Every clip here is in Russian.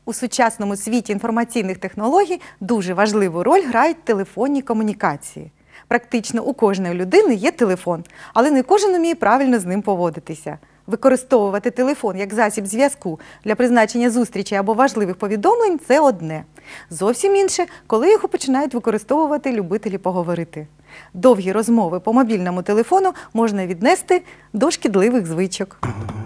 У сучасному світі інформаційних технологій дуже важливу роль грають телефонні комунікації. Практично у кожної людини є телефон, але не кожен уміє правильно з ним поводитися. Використовувати телефон як засіб зв'язку для призначення зустрічей або важливих повідомлень – це одне. Зовсім інше, коли його починають використовувати любителі поговорити. Довгі розмови по мобільному телефону можна віднести до шкідливих звичок.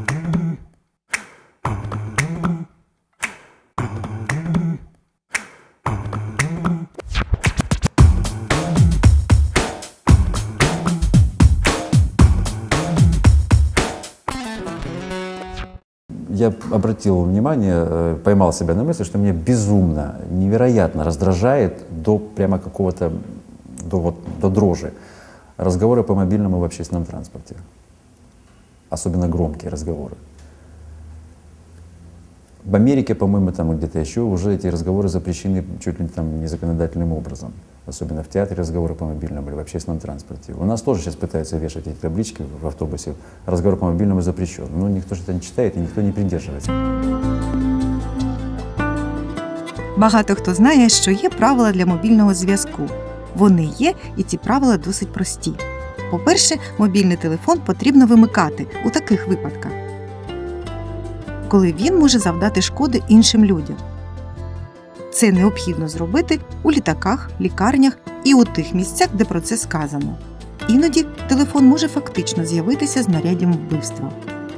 Я обратил внимание, поймал себя на мысли, что меня безумно, невероятно раздражает до прямо какого-то, до дрожи разговоры по мобильному в общественном транспорте. Особенно громкие разговоры. В Америке, по-моему, там и где-то еще уже эти разговоры запрещены чуть ли там незаконодательным образом. Особенно в театре разговоры по мобильному или в общественном транспорте. У нас тоже сейчас пытаются вешать эти таблички в автобусе. Разговор по мобильному запрещен. Но никто же это не читает и никто не придерживается. Багато хто знає, що є правила для мобільного зв'язку. Вони є, і ці правила досить прості. По-перше, мобільний телефон потрібно вимикати у таких випадках, коли він може завдати шкоди іншим людям. Це необхідно зробити у літаках, лікарнях і у тих місцях, де про це сказано. Іноді телефон може фактично з'явитися знаряддям вбивства.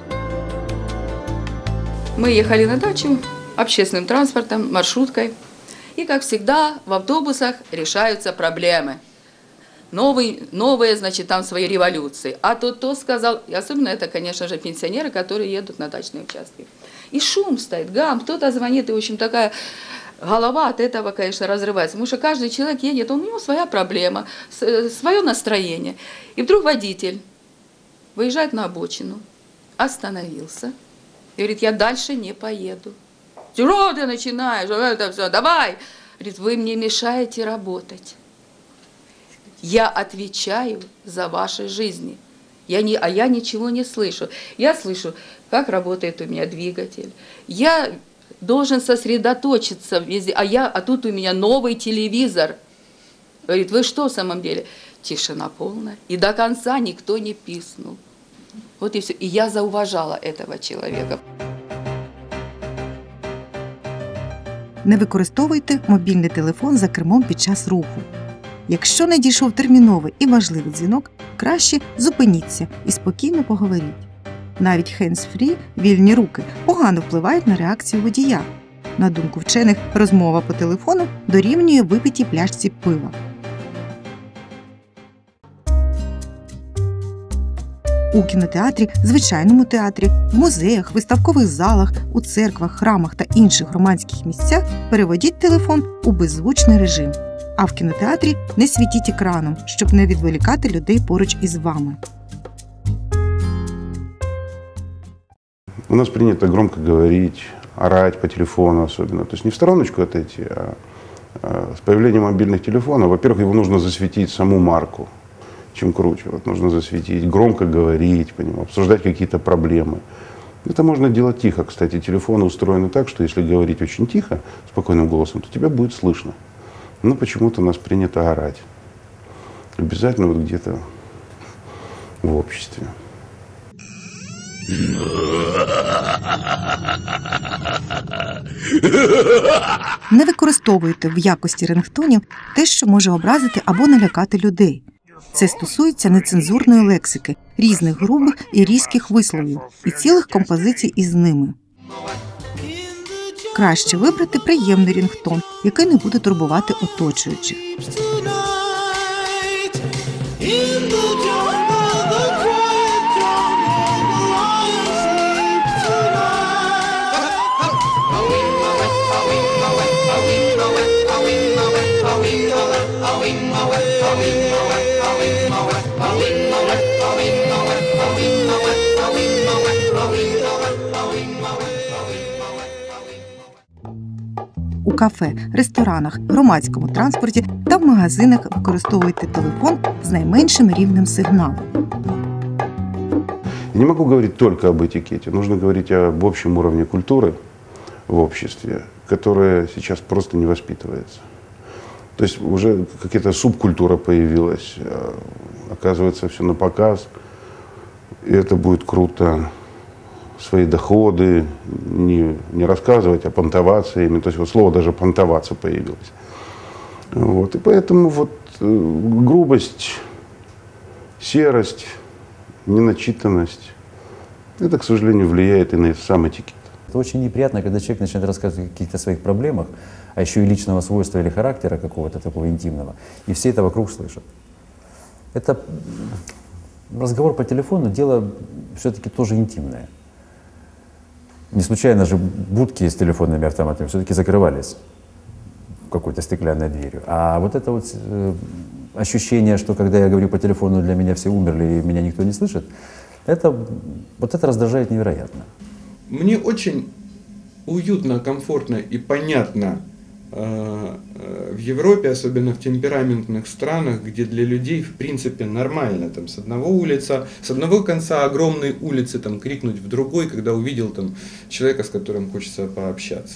Мы ехали на дачу общественным транспортом, маршруткой. И, как всегда, в автобусах решаются проблемы. Новые, значит, там свои революции. А то сказал, и особенно это, конечно же, пенсионеры, которые едут на дачные участки. И шум стоит, гам, кто-то звонит, и, в общем, такая голова от этого, конечно, разрывается. Потому что каждый человек едет, у него своя проблема, свое настроение. И вдруг водитель выезжает на обочину, остановился и говорит, я дальше не поеду. Чего ты начинаешь? Это все, давай! Говорит, вы мне мешаете работать. Я отвечаю за ваши жизни. Я ничего не слышу. Я слышу, как работает у меня двигатель. Я должен сосредоточиться везде. А тут у меня новый телевизор. Говорит, вы что в самом деле? Тишина полная. И до конца никто не писнул. Вот и все. И я зауважала этого человека. Не використовуйте мобільний телефон за кермом під час руху. Якщо надійшов терміновий і важливий дзвінок, краще зупиніться і спокійно поговоріть. Навіть hands-free, вільні руки, погано впливають на реакцію водія. На думку вчених, розмова по телефону дорівнює випитій пляшці пива. У кінотеатрі, звичайному театрі, в музеях, виставкових залах, у церквах, храмах та інших громадських місцях переведіть телефон у беззвучний режим. А в кінотеатрі не світіть екраном, щоб не відволікати людей поруч із вами. У нас принято громко говорить, орать по телефону особенно. То есть не в стороночку отойти, а с появлением мобильных телефонов, во-первых, его нужно засветить саму марку. Чем круче. Вот нужно засветить, громко говорить, обсуждать какие-то проблемы. Это можно делать тихо. Кстати, телефоны устроены так, что если говорить очень тихо, спокойным голосом, то тебя будет слышно. Но почему-то у нас принято орать. Обязательно вот где-то в обществе. Не використовуйте в якості рингтонів те, що може образити або налякати людей. Це стосується нецензурної лексики, різних грубих і різких висловів і цілих композицій із ними. Краще вибрати приємний рінгтон, який не буде турбувати оточуючих. У кафе, ресторанах, громадському транспорті та в магазинах використовуйте телефон з найменшим рівнем сигналу. Я не могу говорить только об этикете. Нужно говорить об общем уровне культуры, в обществе, которое сейчас просто не воспитывается. То есть уже какая-то субкультура появилась, оказывается, все на показ, и это будет круто. Свои доходы не рассказывать, а понтоваться ими. То есть вот слово даже понтоваться появилось. Вот. И поэтому вот грубость, серость, неначитанность, это, к сожалению, влияет и на сам этикет. Это очень неприятно, когда человек начинает рассказывать о каких-то своих проблемах, а еще и личного свойства или характера какого-то такого интимного, и все это вокруг слышат. Это разговор по телефону, дело все-таки тоже интимное. Не случайно же будки с телефонными автоматами все-таки закрывались какой-то стеклянной дверью. А вот это вот ощущение, что когда я говорю по телефону, для меня все умерли и меня никто не слышит, вот это раздражает невероятно. Мне очень уютно, комфортно и понятно в Европе, особенно в темпераментных странах, где для людей в принципе нормально там с одного конца огромной улицы там крикнуть в другой, когда увидел там человека, с которым хочется пообщаться.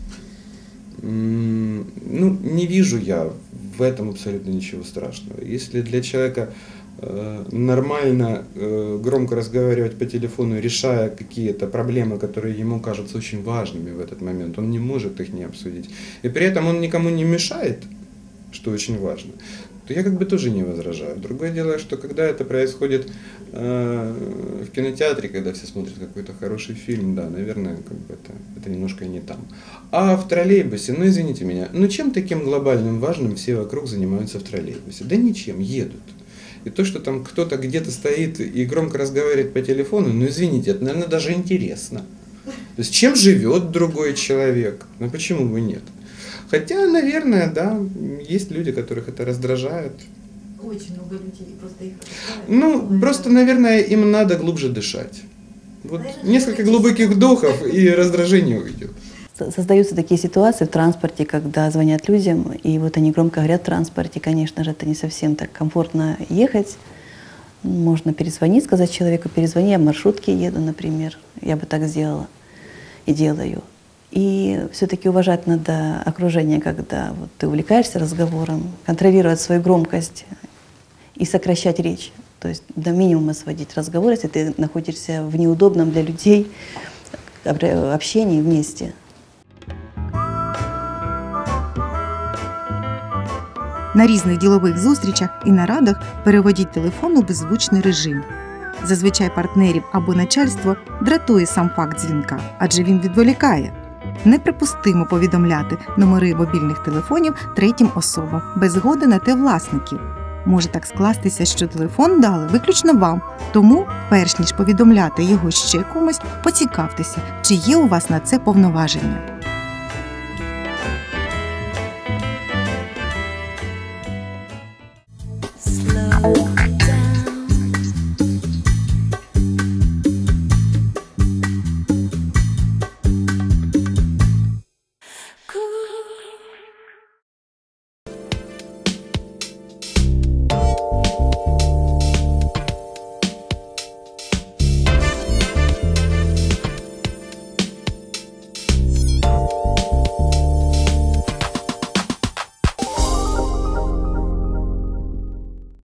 Ну, не вижу я в этом абсолютно ничего страшного. Если для человека нормально громко разговаривать по телефону, решая какие-то проблемы, которые ему кажутся очень важными в этот момент, он не может их не обсудить. И при этом он никому не мешает, что очень важно, то я как бы тоже не возражаю. Другое дело, что когда это происходит в кинотеатре, когда все смотрят какой-то хороший фильм, да, наверное, как бы это немножко не там. А в троллейбусе, ну извините меня, ну чем таким глобальным важным все вокруг занимаются в троллейбусе? Да ничем, едут. И то, что там кто-то где-то стоит и громко разговаривает по телефону, ну извините, это, наверное, даже интересно. То есть чем живет другой человек? Ну почему бы нет? Хотя, наверное, да, есть люди, которых это раздражает. Очень много людей, просто их раздражает. Ну, просто, наверное, им надо глубже дышать. Вот Наверное, несколько это глубоких вдохов, и раздражение уйдет. Создаются такие ситуации в транспорте, когда звонят людям, и вот они громко говорят в транспорте, конечно же, это не совсем так комфортно ехать. Можно перезвонить, сказать человеку, перезвони, я в маршрутке еду, например. Я бы так сделала и делаю. И все-таки уважать надо окружение, когда вот ты увлекаешься разговором, контролировать свою громкость и сокращать речь. То есть до минимума сводить разговор, если ты находишься в неудобном для людей общении вместе. На різних ділових зустрічах і нарадах переводіть телефон у беззвучний режим. Зазвичай партнерів або начальство дратує сам факт дзвінка, адже він відволікає. Неприпустимо повідомляти номери мобільних телефонів третім особам без згоди на те власників. Може так скластися, що телефон дали виключно вам, тому, перш ніж повідомляти його ще комусь, поцікавтеся, чи є у вас на це повноваження.